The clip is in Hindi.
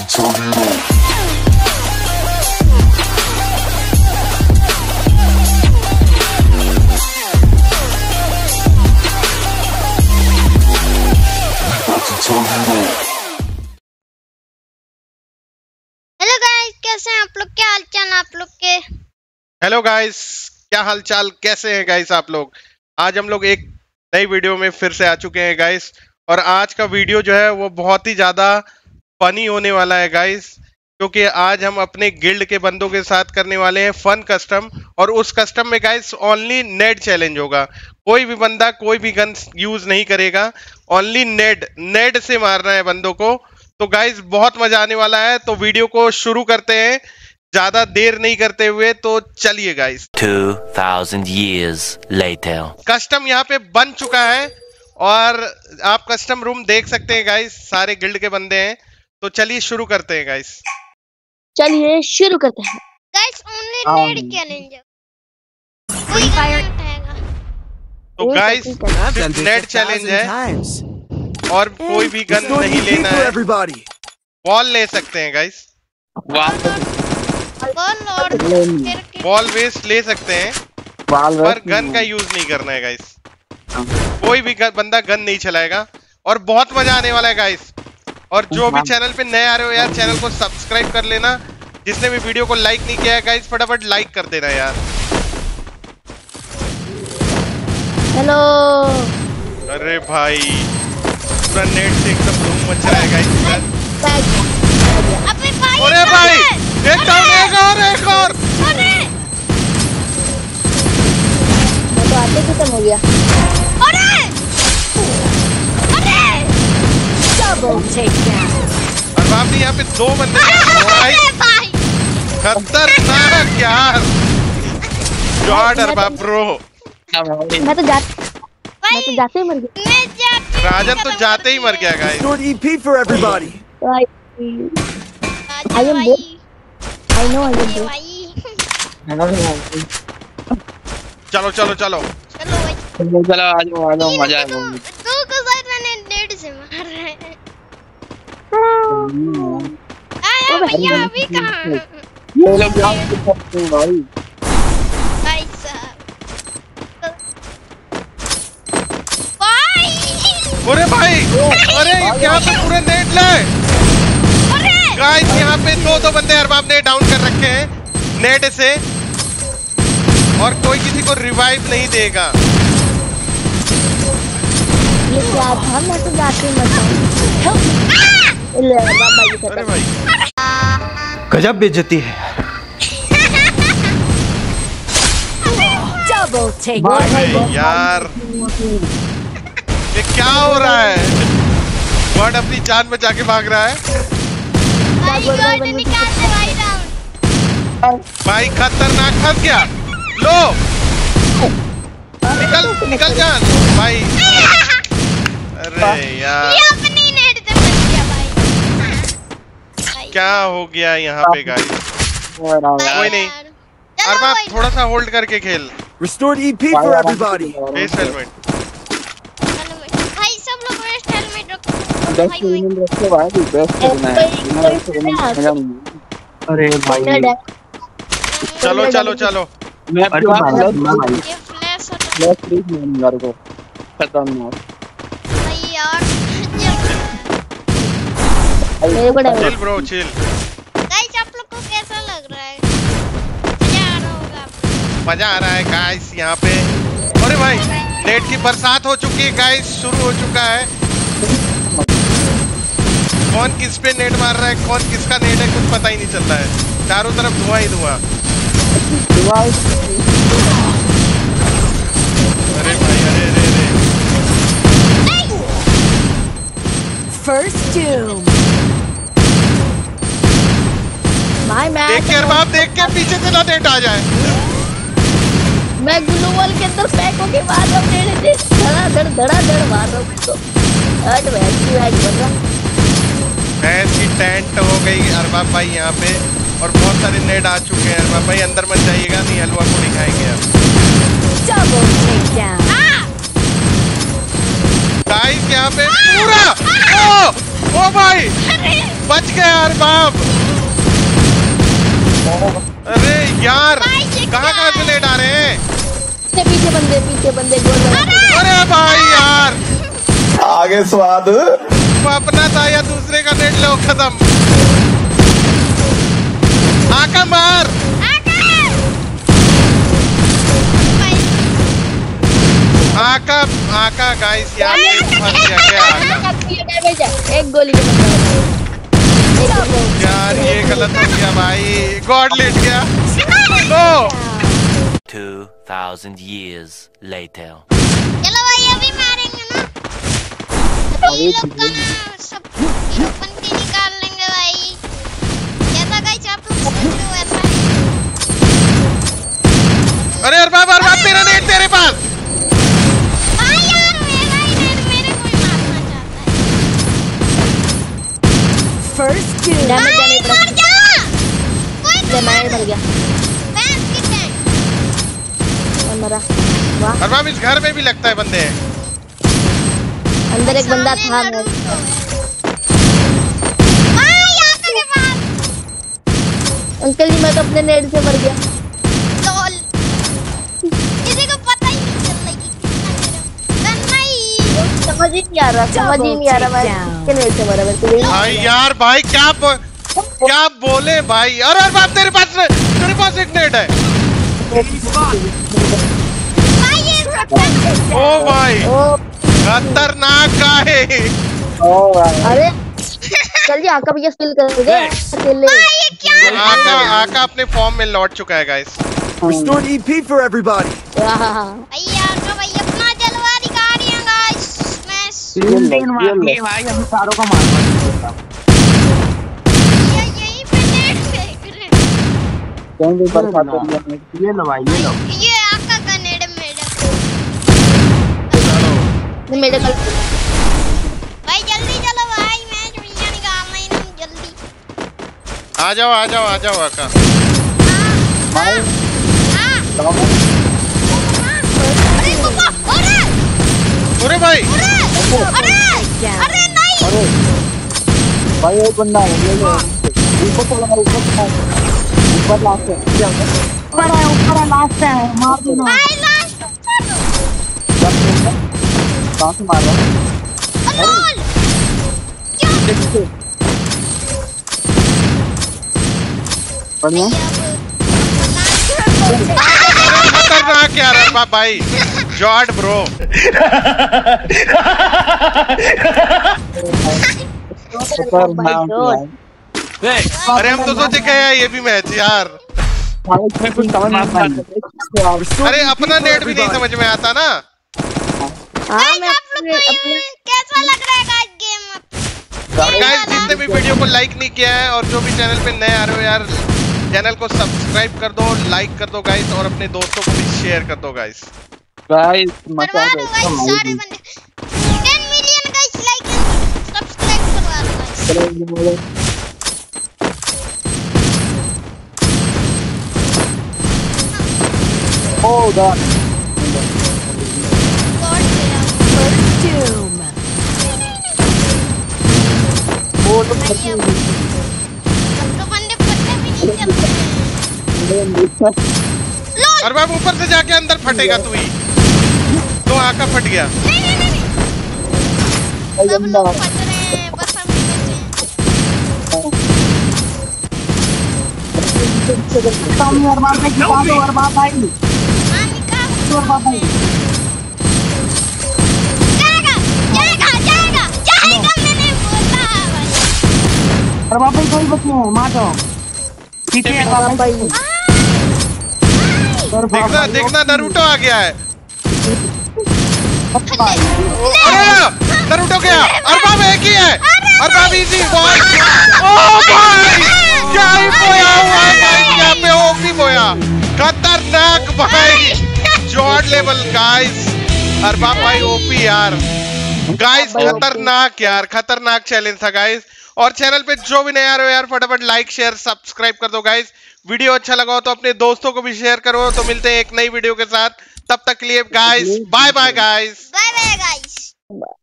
कैसे हैं आप लोग? क्या हाल चाल आप लोग के? हेलो गाइस, क्या हाल चाल, कैसे हैं गाइस आप लोग? आज हम लोग एक नई वीडियो में फिर से आ चुके हैं गाइस। और आज का वीडियो जो है वो बहुत ही ज़्यादा फनी होने वाला है गाइस, क्योंकि आज हम अपने गिल्ड के बंदों के साथ करने वाले हैं फन कस्टम। और उस कस्टम में गाइस ओनली नेट चैलेंज होगा। कोई भी बंदा कोई भी गन यूज नहीं करेगा, ओनली नेट से मारना है बंदों को। तो गाइस बहुत मजा आने वाला है, तो वीडियो को शुरू करते हैं ज्यादा देर नहीं करते हुए। तो चलिए गाइस। 2000 years later कस्टम यहाँ पे बन चुका है और आप कस्टम रूम देख सकते हैं गाइस, सारे गिल्ड के बंदे हैं। तो चलिए शुरू करते हैं गाइस। चलिए शुरू करते हैं गाइस। ओनली नेट चैलेंज है, कोई फायर उठाएगा। तो गाइस नेट चैलेंज है और कोई भी गन नहीं लेना है। बॉल ले सकते हैं गाइस, बॉल वेस्ट ले सकते हैं, पर गन का यूज नहीं करना है गाइस। कोई भी बंदा गन नहीं चलाएगा और बहुत मजा आने वाला है गाइस। और जो भी चैनल पे नए आ रहे हो यार, चैनल को सब्सक्राइब कर लेना। जिसने भी वीडियो को लाइक नहीं किया है गाइस, फटाफट लाइक कर देना यार। हेलो। अरे भाई पूरा नेट से एकदम धूम मच रहा है गाइस। अरे भाई एक डाउन, एक और तो आते खत्म हो गया। और बाप रे यहाँ पे दो बंदे खतरनाक यार। गॉड अरबाब ब्रो, मैं तो जाते ही मर गया। राजन तो जाते ही मर गया गाइस। I know. चलो चलो चलो चलो आ जाओ मजा आएगा। तू को शायद मैंने नेट से मार रहा है। आया भैया अभी कहां? ये लोग जाओ सकते हैं भाई। भाई साहब भाई। अरे भाई, अरे यहाँ पे पूरे नेट ले गाइस। यहाँ पे दो बंदे अरबाब ने डाउन कर रखे हैं नेट से, और कोई किसी को रिवाइव नहीं देगा। ये क्या था? मैं तो जाते मर गया। अरे भाई गजब बेइज्जती है। अरे यार ये क्या हो रहा है? गॉड अपनी जान बचा के भाग रहा है। भाई खतरनाक फंस गया। लो निकल जान भाई। अरे यार क्या हो गया यहाँ पे गाइस? कोई नहीं, अरबाब थोड़ा सा होल्ड करके खेल। Restored EP for everybody. Best helmet भाई, सब लोग बेस्ट हेलमेट रखो। बेस्ट हेलमेट रखो भाई, बेस्ट हेलमेट। अरे भाई चलो चलो चलो। मैं ये फ्लैश मेरे को खतरनाक भाई यार। Chill bro chill. गाइस आप लोग को कैसा लग रहा है? मजा आ रहा होगा आपको। मजा आ रहा है गाइस यहाँ पे। अरे भाई नेट की बरसात हो चुकी है गाइस, शुरू हो चुका है। कौन किस पे नेट मार रहा है, कौन किसका नेट है, कुछ पता ही नहीं चल रहा है। चारों तरफ धुआं ही धुआं। अरे भाई अरे First doom. My man। देख के अरबाब, देख के पीछे से ना नेट आ जाए। मैं ग्लोबल के अंदर पैकों के बाद अब नेट से धड़ा मार रहा हूँ तो। हट वैसी बन रहा। ऐसी टेंट हो गई अरबाब भाई यहाँ पे, और बहुत सारे नेट आ चुके हैं। अरबाब भाई अंदर मत जाइएगा, नहीं हलवा को दिखाएंगे आप। Double takedown. गाइस यहाँ पे पूरा ओ भाई बच गया अरबाब। अरे यार कहाँ से लेट आ रहे हैं? पीछे बंदे गोल। अरे भाई यार आगे स्वाद वो अपना था या दूसरे का नेट लो खत्म। आका मार। आका गाइस यार फंस गया क्या आका? एक गोली यार ये गलत हो गया भाई। गॉड लेट गया। No 2000 years later. चलो भाई अभी मारेंगे ना। अभी लोग का ना सब ये लोग बन के निकाल लेंगे भाई। जैसा गाइस आप लोग सुन रहे हो ऐसा। अरे अरबाब मेरा नेट तेरे पास। भाई यार मेरा ही नेट मेरे को ही मारना चाहता है। First kill. डैमेज जाने मर पड़ा। जा। कोई ले मर गया। भैंस की टैंक। और मरा। वाह अरबाब इस घर में भी लगता है बंदे हैं। अंदर एक बंदा था। अंकल जी मैं तो अपने नेट से मर गया। लॉल किसी को पता ही नहीं चल रहा कि कितना नहीं समझ ही नहीं आ रहा मैं किसके नेट से मरा। मेरे को भाई यार भाई क्या बोले भाई। अरे अरबाब तेरे पास एक नेट है। भाई ये ओ भाई खतरनाक का है। अरे चल जी आका भैया स्टिल कर दे अकेले। ये क्या आका अपने फॉर्म में लौट चुका है guys. Restored EP for everybody. भैया का भाई अपना जलवा दिखा रही है गाइस। भाई हम सारों का मार ये यहीं पे नेट फेंक रहे हैं। ये लो भाई ये लो। ये आका का नेट मेडिकल भाई जल्दी चलो भाई मैच भैया निकालना ही ना जल्दी। आ जाओ आका। अरे पापा अरे भाई अरे नहीं भाई एक बंदा है ये लो। ऊपर लास्ट है लास्ट है मार दो ना। भाई लास्ट कहां से मार रहा है? लॉल बढ़िया खतरनाक यार अरबाब भाई। जॉर्ड ब्रो। अरे हम तो सोचे गया ये भी मैच यार। अरे अपना नेट भी नहीं समझ में आता ना। गाइस आप लोग को कैसा लग रहा है गाइस गेम? और गाइस जिसने भी वीडियो को लाइक नहीं किया है और जो भी चैनल पे नए आ रहे हो यार चैनल को सब्सक्राइब कर दो, लाइक कर दो गाइस और अपने दोस्तों को भी शेयर कर दो गाइस। करवा दो गाइस सारे बंदे 10 million guys like and subscribe करवा दो गाइस। Oh god. गॉड गया। First doom. वो तो अब तो बंदे पत्ते भी नहीं चल रहे। अरबाब ऊपर से जाके अंदर फटेगा तू ही। तो आका फट गया। नहीं सब लोग फट रहे हैं बस हम ही बचे हैं। सामने अरबाब में खिला दो अरबाब भाई। हां निकाल अरबाब भाई जाएगा मैंने बोला भाई। अरबाब भाई कोई बच्चे हैं मार दो। पीछे अरबाब भाई। देखना नरूटो आ गया है। अरे नरूटो गया। अरबाब एक ही है। Arbab easy boy. ओ भाई क्या ही बोया हुआ है गाइस यहाँ पे। ओपी बोया खतरनाक भाई। जॉर्ड लेवल गाइस। अरबाब भाई ओपी यार गाइस। खतरनाक चैलेंज था गाइस। और चैनल पे जो भी नए आ रहे हो यार फटाफट लाइक शेयर सब्सक्राइब कर दो गाइस। वीडियो अच्छा लगा हो तो अपने दोस्तों को भी शेयर करो। तो मिलते हैं एक नई वीडियो के साथ, तब तक के लिए guys bye bye guys. Bye bye guys.